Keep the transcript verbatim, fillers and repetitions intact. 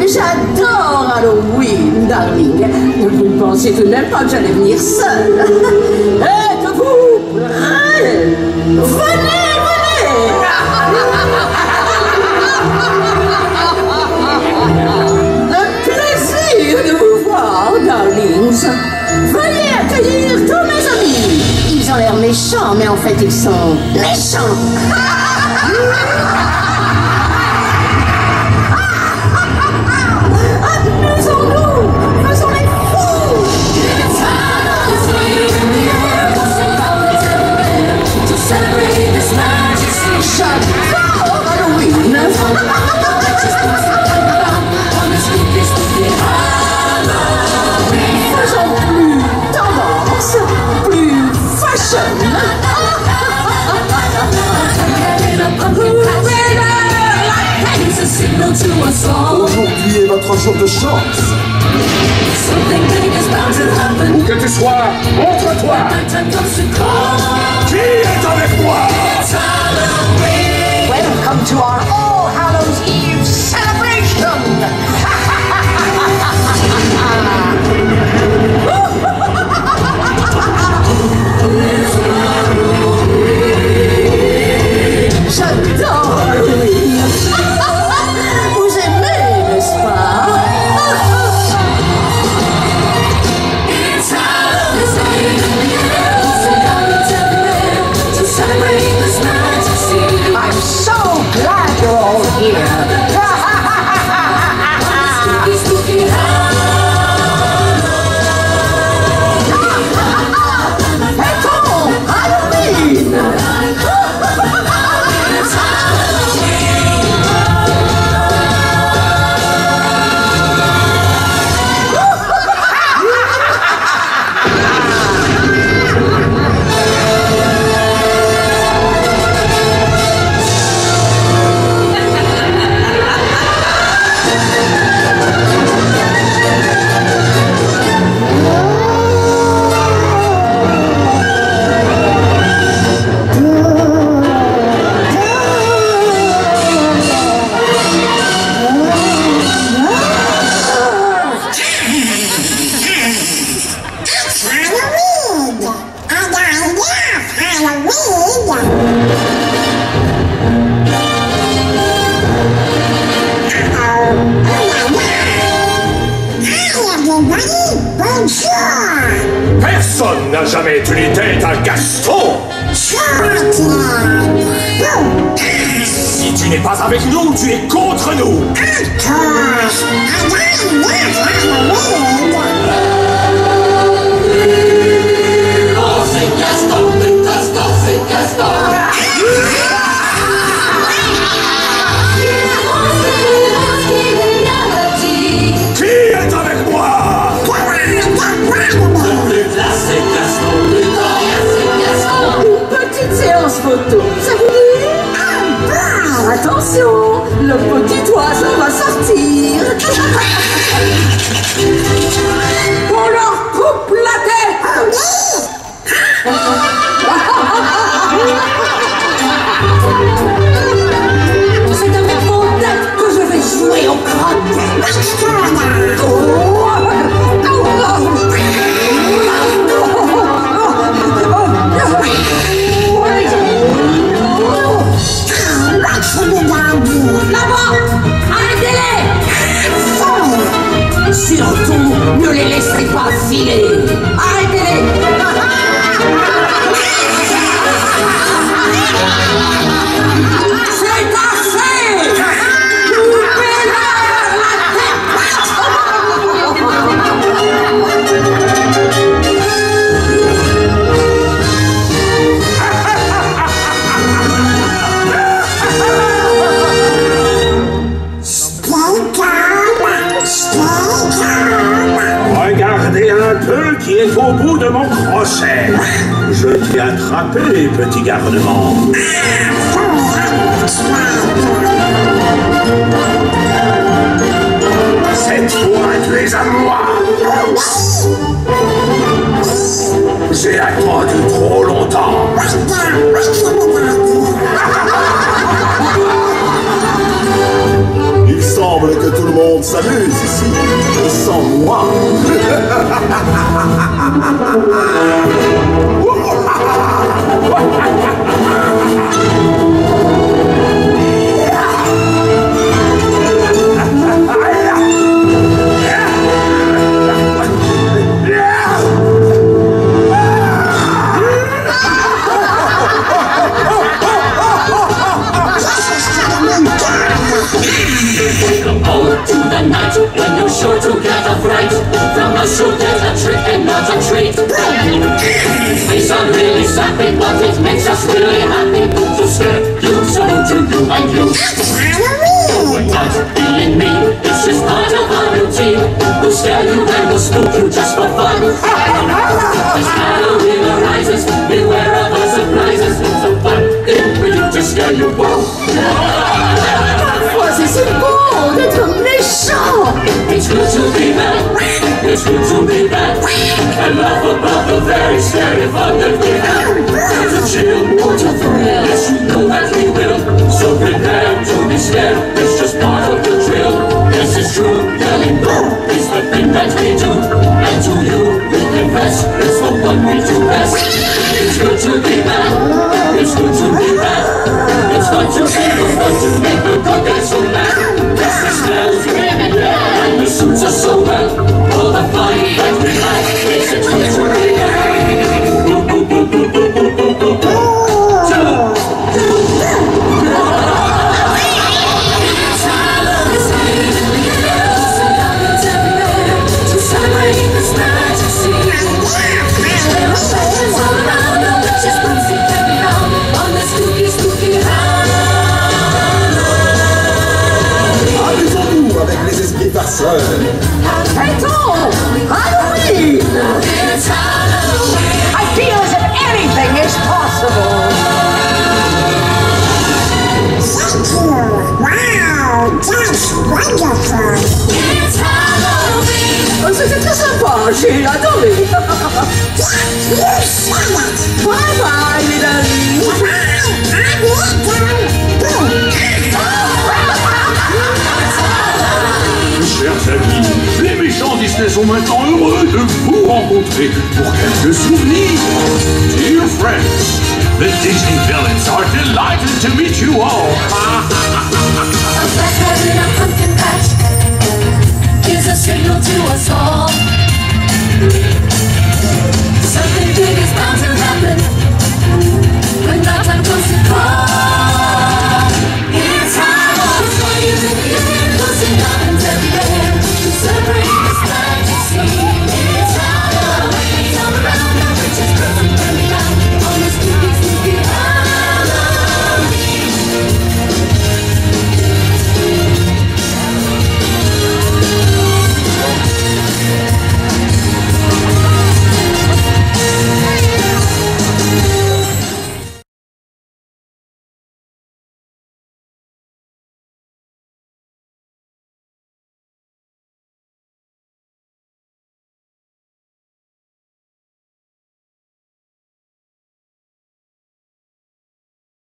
J'adore Halloween, darling. Vous ne pensiez tout de même pas que j'allais venir seule. Êtes-vous prêts? Venez, venez! Un plaisir de vous voir, darlings. Veuillez accueillir tous mes amis. Ils ont l'air méchants, mais en fait, ils sont méchants. Amusons-nous! Faisons les fous! J'adore Halloween! Faisons plus tendance, plus fashion! Aujourd'hui est votre jour de chance. Où que tu sois, montre-toi. Qui est avec moi? Welcome to our All Hallows Eve celebration! J'adore Halloween! Vous aimez, n'est-ce pas? I'm so glad you're all here! Fêtons Halloween! Personne n'a jamais tenu tête à Gaston. Si tu n'es pas avec nous, tu es contre nous. Oh, c'est Gaston, c'est Gaston, c'est Gaston. Qui est avec moi? Petite séance photo, ça vous dit? Attention, le petit oiseau va sortir. On leur coupe la tête. C'est avec mon tête que je vais jouer au croquet. Là-bas! Arrêtez-les! Surtout, ne les laisserez pas filer! Arrêtez-les! C'est assez! Coupez-leur la tête! Regardez un peu qui est au bout de mon crochet. Je t'ai attrapé, petit garnement. Cette fois, tu es à moi. J'ai attendu trop longtemps. Il semble que tout le monde monde s'amuse ici, et sans moi. When you're sure to get a fright from us, you'll get a trick and not a treat. May sound really sappy, but it makes us really happy to scare you, so to you and you. Not being mean, it's just part of our routine. We'll scare you and we'll spook you just for fun. As Halloween arises, beware of our surprises. So fun in for you to scare you both. Parfois, c'est bon d'être méchant. It's good to be bad, it's good to be bad, and laugh about the very scary fun that we have. It's a chill, what a thrill, yes you know that we will. So prepare to be scared, it's just part of the drill. This is true, yelling no is the thing that we do. And to you we confess, it's the one we do best. It's good to be bad, it's good to be bad. It's fun to be the fun to make the good guys so mad. Yes, the smells really bad, and the suits are so well. All the fun that we like makes it good to be bad. Boop, boop, boop, boop, boop, boop, boop, boop, boop. Avec les esprits farceurs. Attends, Halloween! It's Halloween. I feel as if anything is possible. Thank you. Wow, that's wonderful. It's Halloween. Oh, c'était très sympa, j'ai adoré. You said it. Bye bye, les amis. Chers amis, les méchants Disney sont maintenant heureux de vous rencontrer pour quelques souvenirs. Dear friends, the Disney villains are delighted to meet you all. A black cat in a pumpkin patch gives a signal to us all. Something big is